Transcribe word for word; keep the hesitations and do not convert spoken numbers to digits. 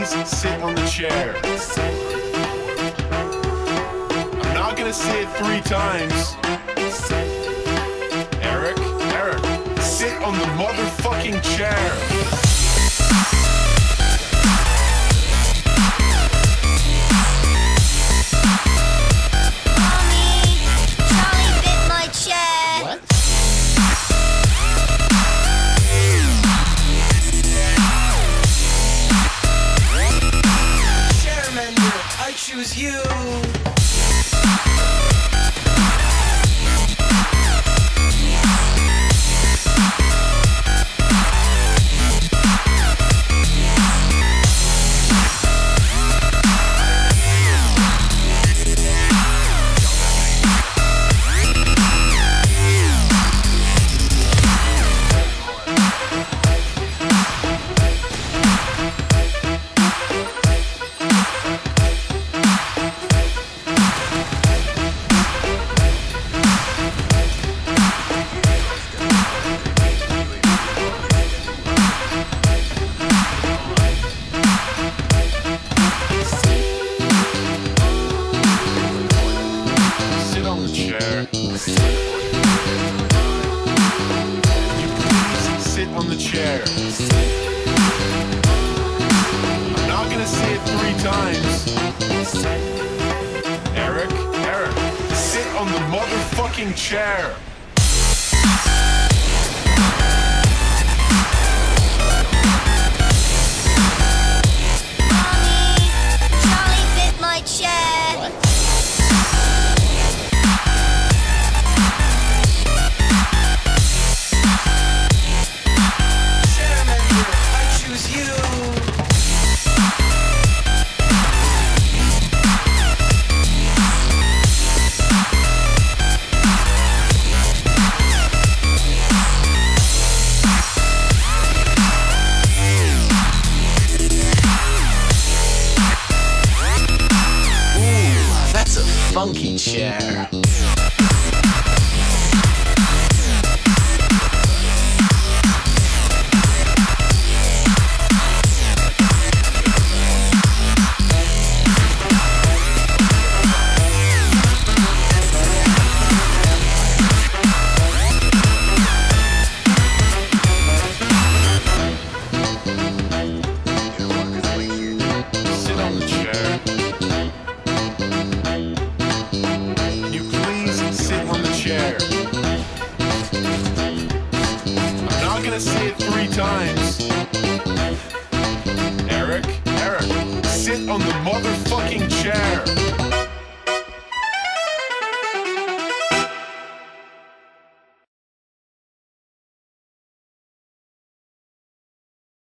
please sit on the chair? I'm not gonna say it three times. Eric, Eric, sit on the motherfucking chair. I choose you. Sit on the chair. I'm not gonna say it three times. Eric, Eric, sit on the motherfucking chair. Funky chair. Sit on the chair. I'm not gonna say it three times. Eric, Eric, sit on the motherfucking chair.